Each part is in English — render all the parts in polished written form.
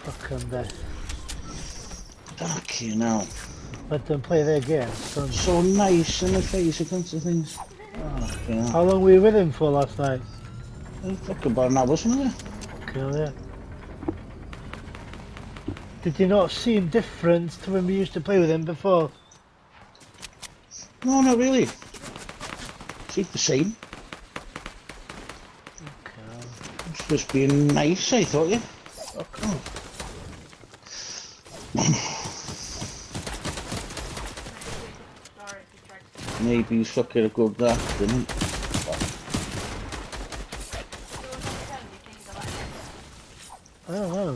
Fucking death. Fuck you now. Let them play their game. Son. So nice in the face against the things. Oh, yeah. How long were you with him for last night? Fuck about an hour, something like Cool, yeah. Did you not seem different to when we used to play with him before? No, not really. Seemed the same. Okay. It's just being nice, I thought, yeah. Fuck off. Maybe he's fucking a good that, didn't he? I don't know.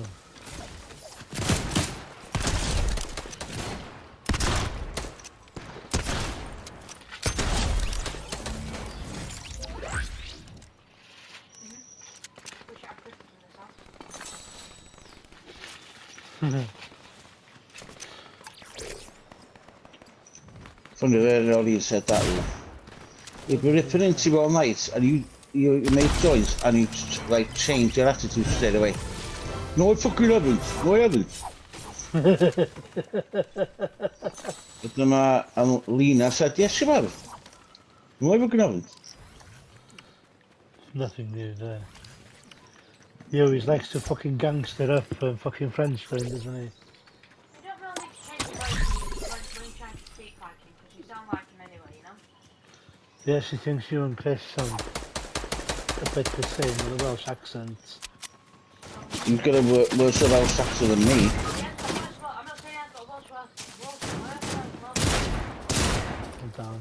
Funny that already said that. You've been ripping into you all night, and you make joints, and you like change your attitude straight away. No, I fucking haven't. No, I haven't. But then and Lena said, yes, you have. No, I fucking haven't. Nothing new there. He always likes to fucking gangster up and fucking French friend, doesn't he? You don't really need to change your voice when you're trying to speak like him, because you sound like him anyway, you know? Yeah, she thinks you and Chris sound a bit the same with a Welsh accent. You've got a worse Welsh accent than me. I'm not saying I've got a Welsh word. I'm down.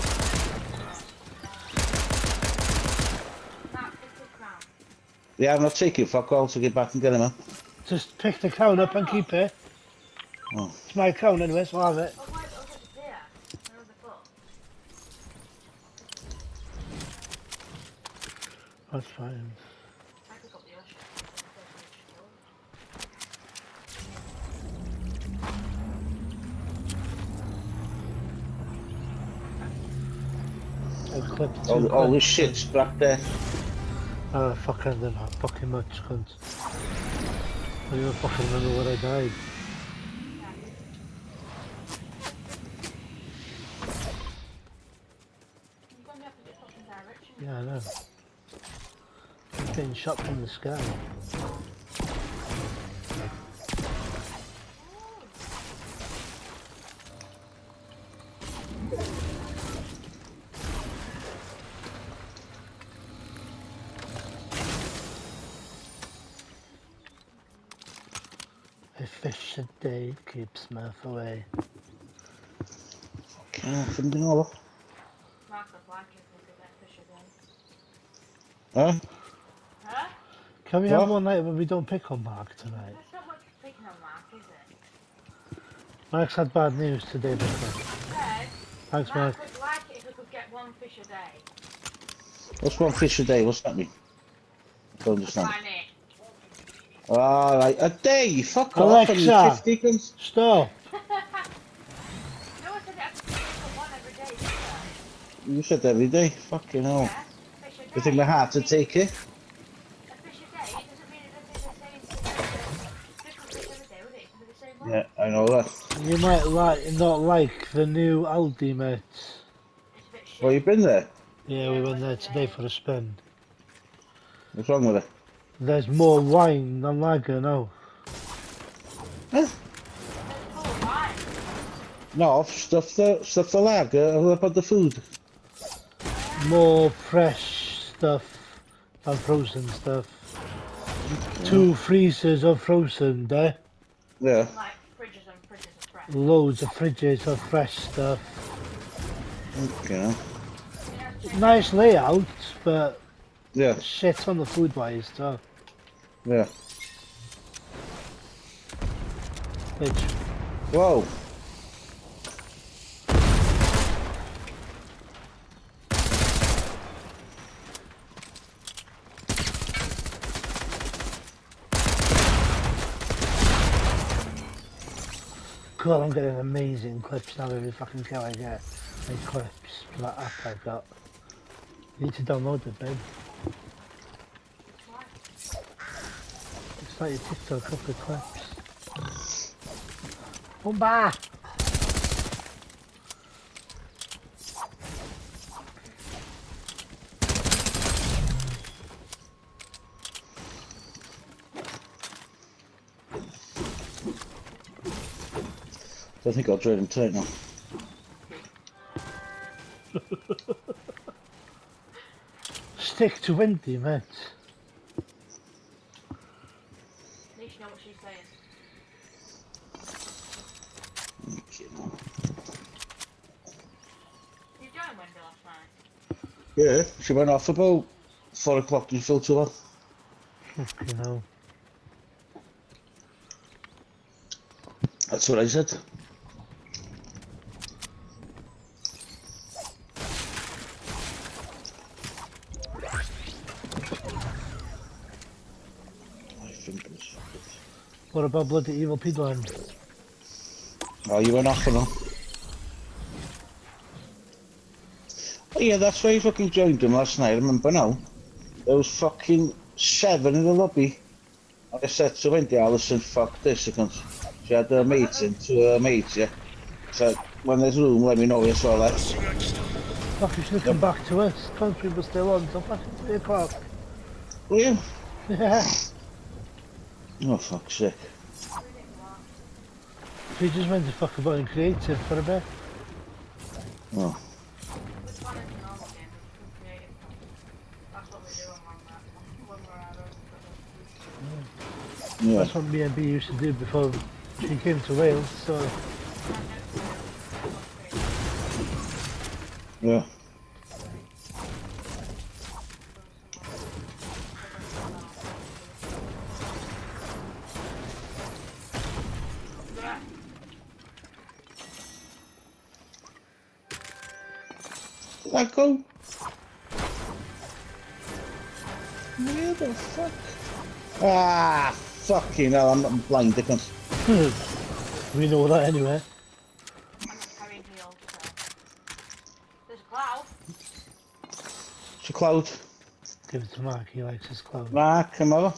Yeah, I'm not taking fuck all to get back and get him, man. Just pick the crown up and keep it. Oh. It's my crown anyway, so I'll have it. Oh, wait, I'll get the beer. Another foot. That's fine. I could got the ocean. I've clipped All this shit's back there. Oh, fucking them fucking much, cunt. I don't even fucking remember when I died. You're going to have to get fucking direction. Yeah, I know. I'm getting shot from the sky. A fish a day keeps mirth away. Okay, something over. Mark would like it if we could get fish again. Huh? Huh? Can we What? have one night when we don't pick on Mark tonight? There's not much picking on Mark, is it? Mark's had bad news today, Vicky. Said, Thanks, Mark. Mark would like it if we could get one fish a day. What's one fish a day? What's that mean? I don't understand. Find it. Alright, a day! Fuck Alexa. off! I need 50 guns. Stop! No one said it has to be one every day, did they? You said every day. Fucking hell. Yeah, fish a day. You think my heart to take it? A fish a day doesn't mean it doesn't say different fish every day, would it? It can be the same one. Yeah, I know that. You might not like the new Aldi, mate. It's a bit shit. Well, you been there? Yeah, we went there today for a spin. What's wrong with it? There's more wine than lager now. Huh? It's full of wine. No, stuff the lager. What about the food? More fresh stuff than frozen stuff. 2 freezers of frozen there. Yeah. Like fridges and fridges of fresh. Loads of fridges of fresh stuff. Okay. Nice layout, but Yeah. shit on the food wise, so. Yeah. Which, Whoa. God, I'm getting amazing clips now every fucking kill I get. These clips from that app I've got. You need to download it, babe. Why? It's like your TikTok, a couple of clips. Bumba! I think I'll trade him tonight now. Stick to Wendy, mate. At least you know what she's saying. Okay, no. You joined Wendy last night? Yeah, she went off about 4 o'clock. Did you feel too well? You know. That's what I said. My fingers. What about bloody evil Pigland? Oh, you went off or not? Oh yeah, that's why I fucking joined them last night. I remember now. There was fucking 7 in the lobby. I said to Wendy, Alison, fuck this, because she had her meeting to her mates, yeah. So when there's room, let me know, yes, all that. Fuck, you should have come back to us. Country was still on till fucking 3 o'clock. Will you? Yeah. Oh, fuck's sake. We just went to fuck about and creative for a bit. Oh. Which one is the normal game? It's creative. That's what we do when we're at home. Yeah. That's what me and B used to do before she came to Wales, so... Yeah. Did that go? Where the fuck? Ah, fucking hell, I'm not blind, I can't. we know that anyway. I'm not carrying heels, so... There's a cloud. It's a cloud. Give it to Mark, he likes his cloud. Mark, come over.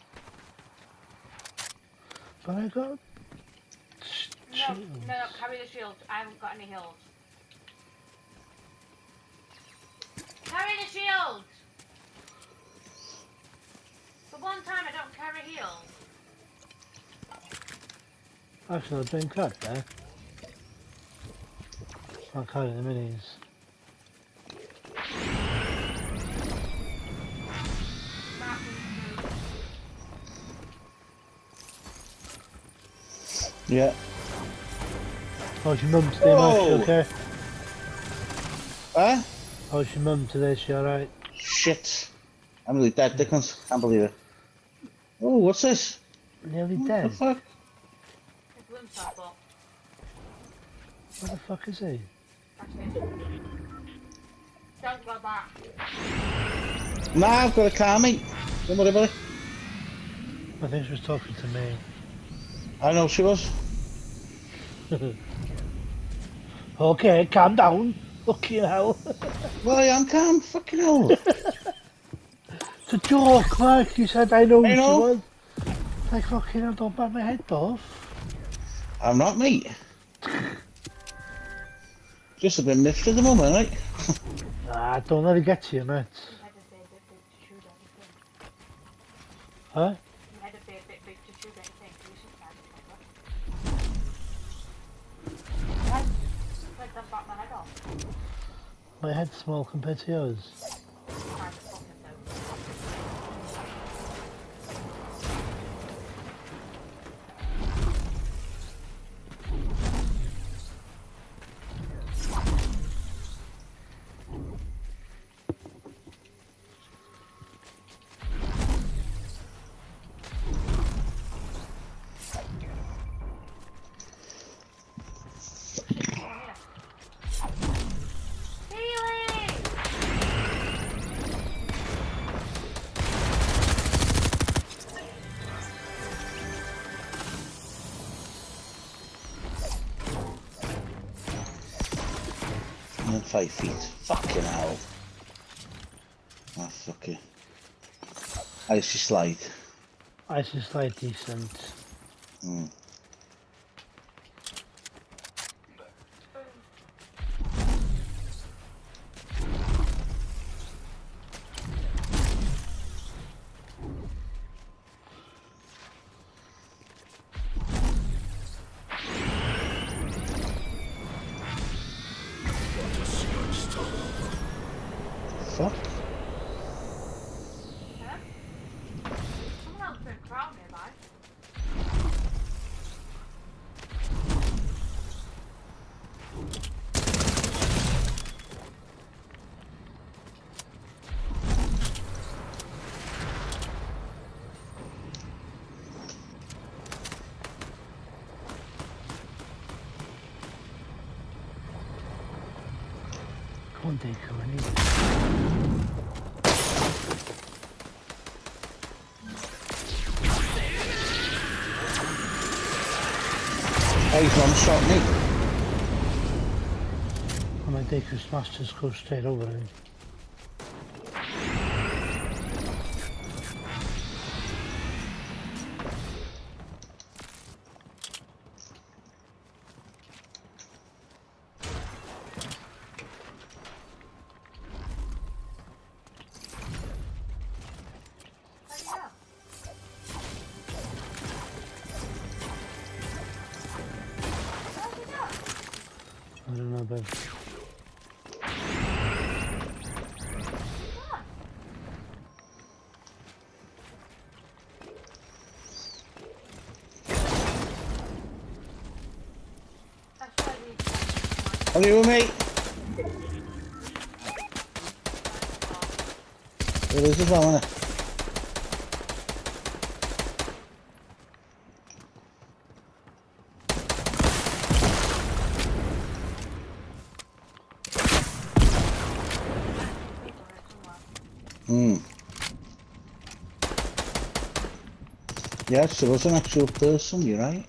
But I got... No, carry the shield. I haven't got any heals. Carry the shield! For one time I don't carry heals. Actually, I'm doing crap there. I'll carry the minis. Yeah. How's your mum today, Mark? She Whoa. okay? Huh? How's your mum today? She alright? Shit. I'm really dead, Dickens. Can't believe it. Oh, what's this? Nearly What dead? the fuck? It's limb circle. What the fuck is he? That's it. Don't go back. Nah, I've got a car, mate. Don't worry about it. I think she was talking to me. I know she was. Okay, calm down. Fucking hell. Well, I am calm. Fucking hell. It's a joke, Mark. You said I know I who she know. was. Like, fucking hell, don't bat my head off. I'm not, mate. Just a bit miffed at the moment, right? Ah, don't let it get to you, mate. You had to be a bit big to shoot anything. Huh? You had to be a bit big to shoot anything. You sometimes it's like that. Like don't bat my head off. My head's small compared to yours. Kind of fucking though. And 5 feet. Fucking hell. Ah, fuck it. I used to slide. Ice is like decent. Mm. Fuck. Huh? Someone else put a crown nearby. Come on, Deku, I need it. Oh, he's one shot me. And my Deku smash just goes straight over him. How do you know? How do you know? I don't know, but What? That's why we Are you with me? It is as well, isn't it? Hmm. Yes, there was an actual person, you're right.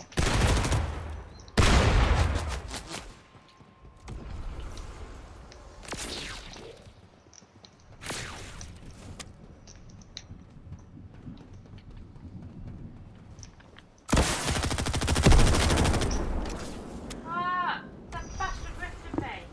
Ah! That bastard ripped me!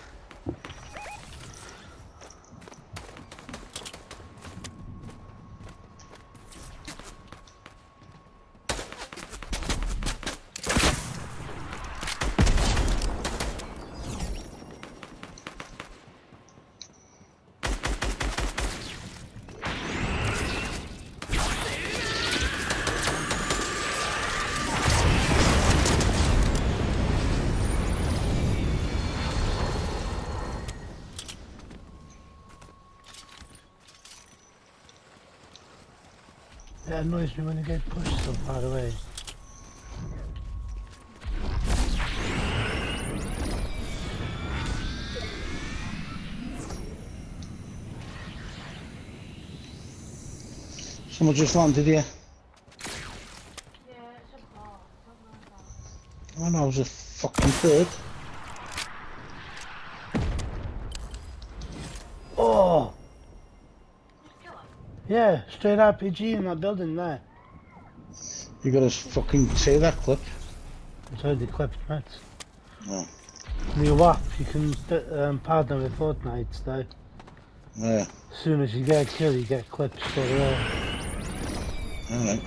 it annoys me when you get pushed so far away. Someone just landed here. Yeah, it's a ball. Don't know that. Oh no, it was a fucking bird. Oh! Just kill him. Yeah, straight RPG in that building there. You gotta fucking say that clip. It's already clipped, right? Oh. New WAP, you can partner with Fortnite though. Yeah, As soon as you get a kill, you get clipped straight away. alright.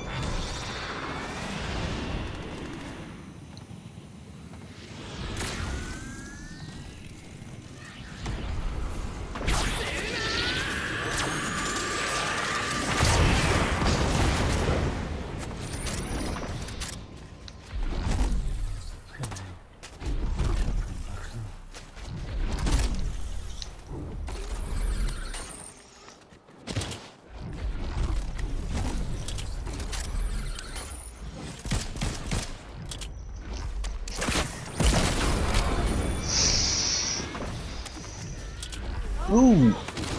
Ooh!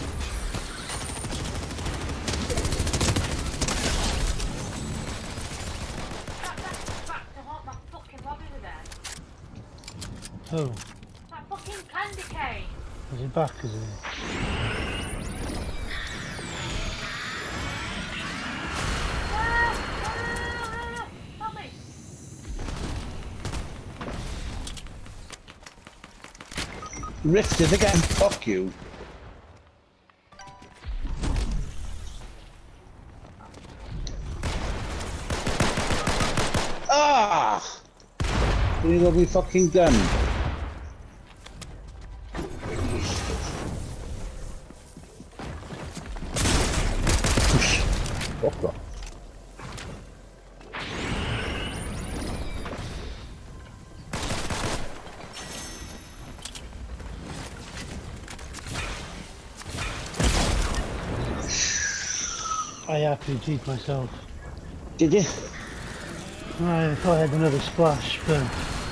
Back to haunt my fucking lobby again. Oh, That fucking candy cane! is he back, is he? Ah! Rifted again, fuck you. Ah! You got me fucking gun. Fuck off. I RPG'd myself. Did you? I thought I had another splash, but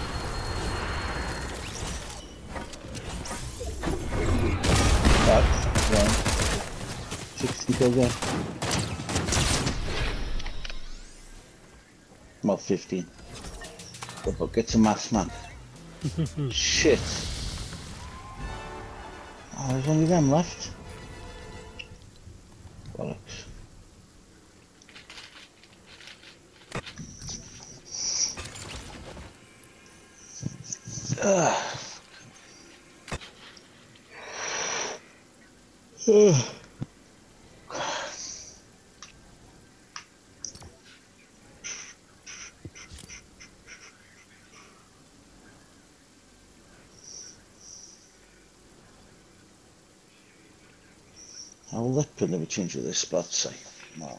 Right. 60 kills there. Well, 15. But get some maths, man. Shit. Oh, there's only them left. Bollocks. Ugh. Ugh. How will that put never change with this spot, say? Well.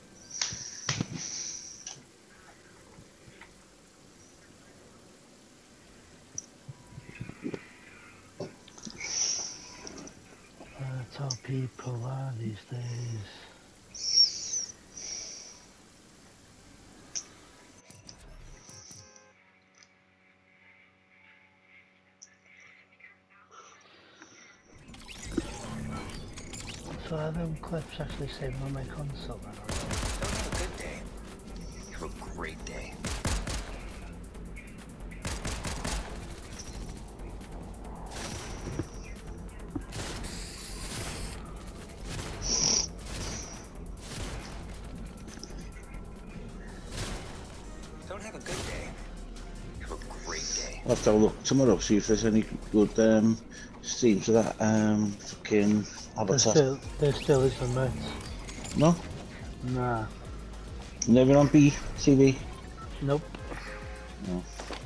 that's how people are these days. So are them clips actually saved on my console then? Don't have a good day. Have a great day. Don't have a good day. Have a great day. I'll have to have a look tomorrow, see if there's any good streams of that fucking Avatar. There still isn't, mate. No? Nah. Never on B TV? Nope. No.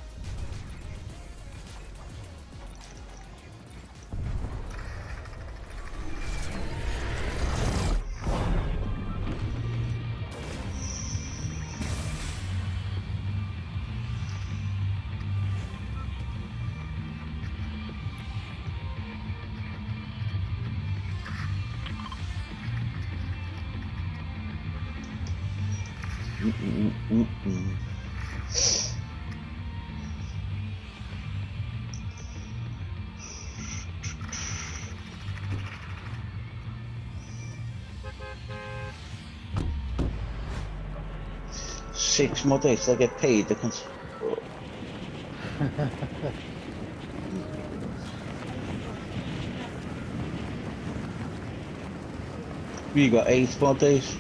Six more days till I get paid. They can... We got 8 more days.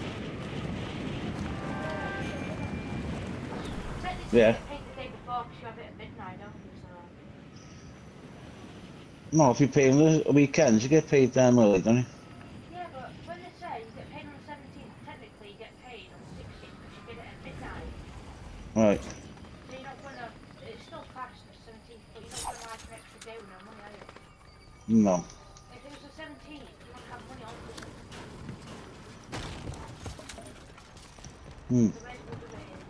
Technically, Yeah. you get paid the day before because you have it at midnight, don't you? So. No, if you pay on the weekends, you get paid damn early, don't you? Yeah, but when they say you get paid on the 17th, technically you get paid on the 16th because you did it at midnight. Right. So you're not gonna. It's still past the 17th, but you're not gonna like an extra day with no money, are you? No. If it was the 17th, you wouldn't have money on Christmas. Hmm. The way we'll do it is,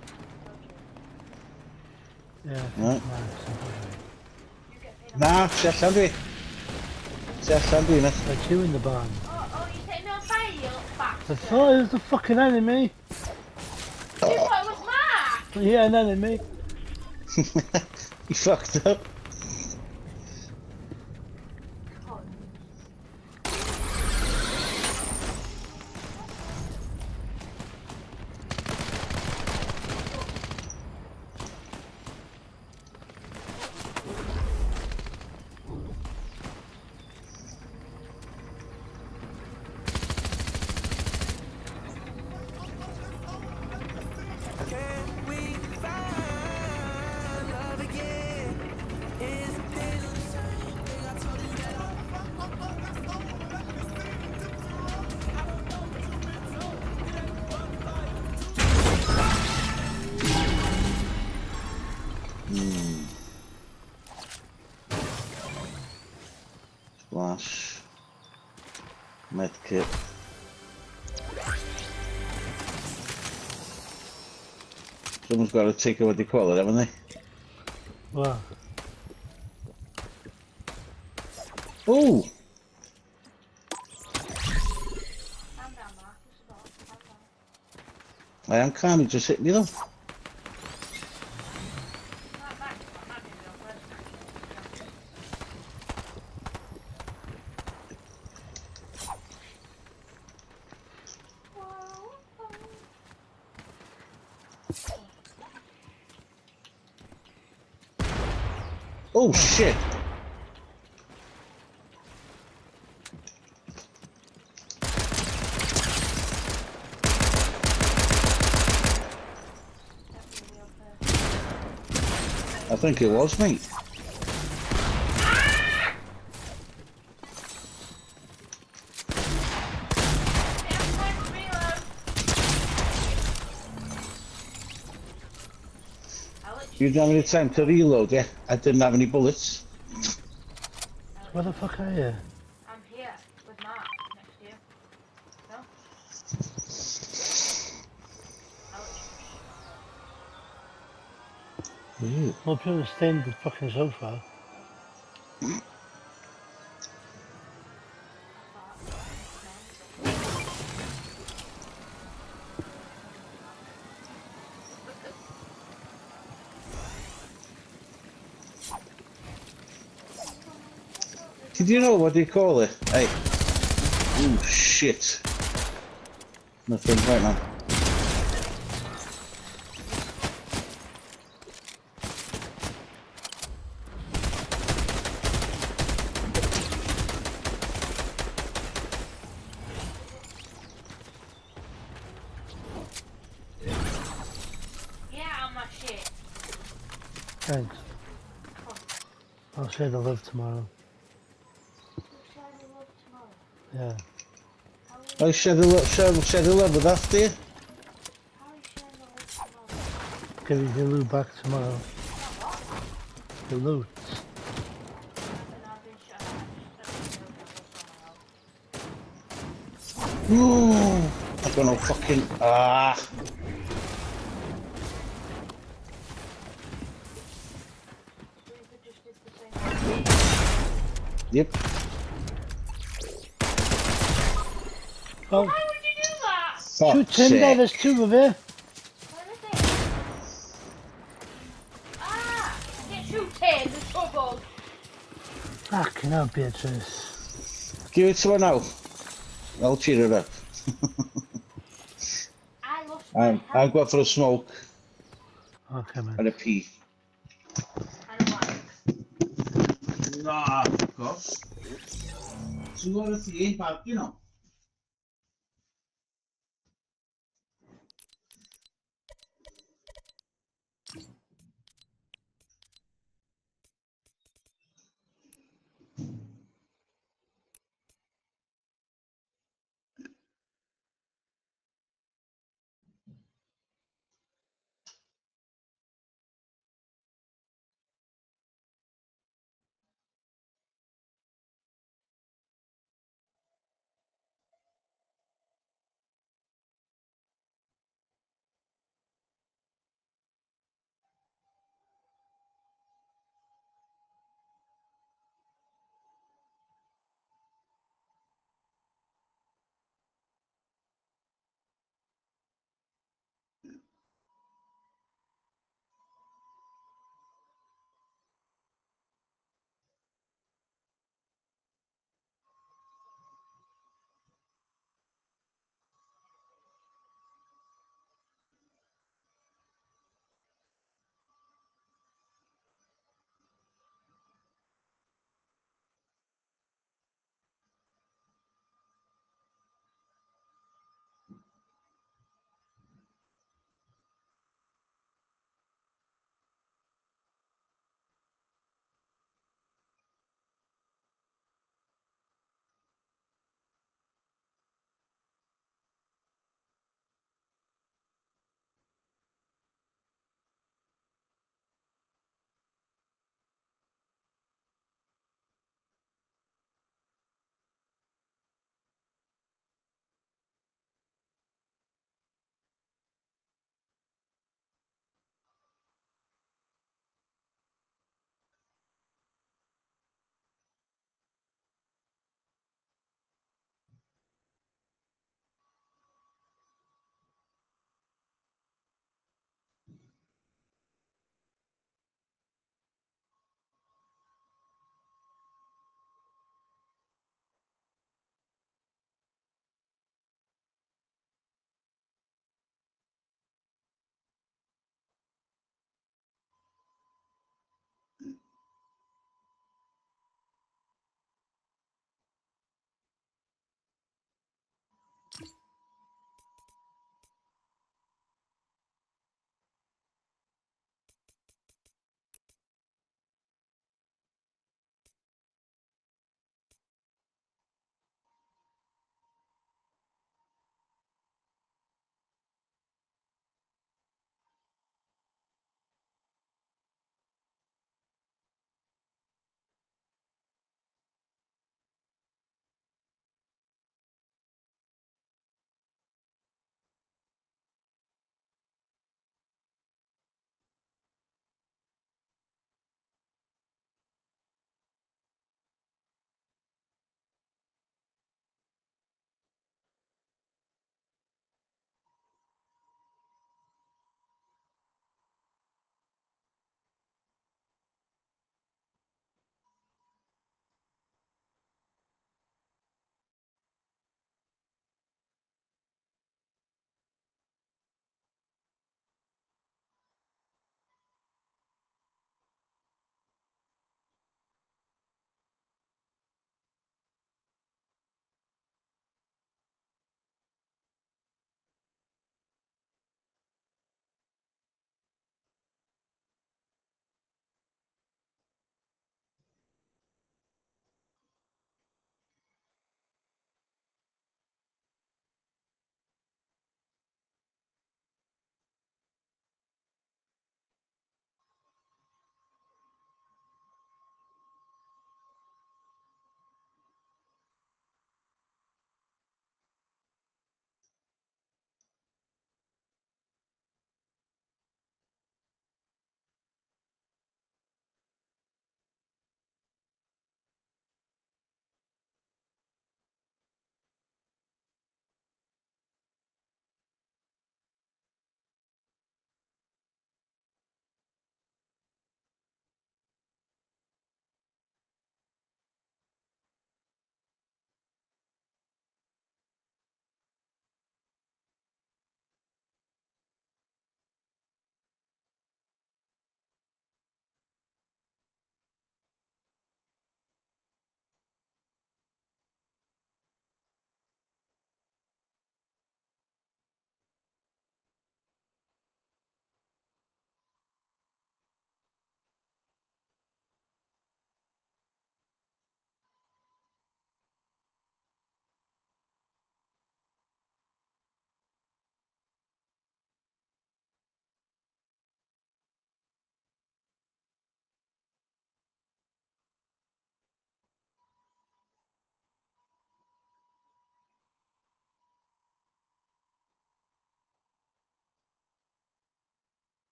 Yeah. Right. you get paid on. Nah, Chef Sandy. Chef Sandy, innit? Like you in the barn. Oh, you setting me on fire, you little I bastard! thought it was the fucking enemy. You thought it was Mark! Yeah, an enemy. You fucked up. God. Can we find love again? Splash. Medkit. Someone's got to take what they call it, haven't they? Well, Oh! Calm down, Marcus. Calm down. I am calm, he just hit me though. Not back. I'm not doing your first match. Oh shit! I think it was, mate. You didn't have any time to reload, yeah? I didn't have any bullets. where the fuck are you? I'm here with Mark next to you. No? Alex. Well, people staying on the fucking sofa. Did you know what they call it? Hey. Oh shit. Nothing, right man. Yeah, on my shit. Thanks. I'll share the love tomorrow. Share the love tomorrow. Yeah. I shed a love with that, dear. How are you sharing the love tomorrow? Give you the loot back tomorrow. What? The loot. I've been shut. Ooh, I got no fucking Yep. Oh, Why would you do that? shoot Fuck's him there, sake. there's two of you. Where is it? Ah! Get shoot here, the trouble. Fucking hell, Beatrice. Give it to her now. I'll cheer her up. I lost my I've got for a smoke Okay, man. and a pee. and a wank. Nah, of course. So what if you ain't bad, you know?